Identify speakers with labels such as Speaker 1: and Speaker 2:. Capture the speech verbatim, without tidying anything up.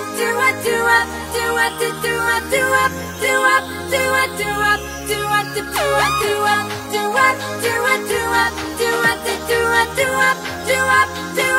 Speaker 1: do up, do up, do up, do do up, do up, do up, do up, do up, do up, do do up, do up, do up, do up, do up, do up, do up, do up, do up, do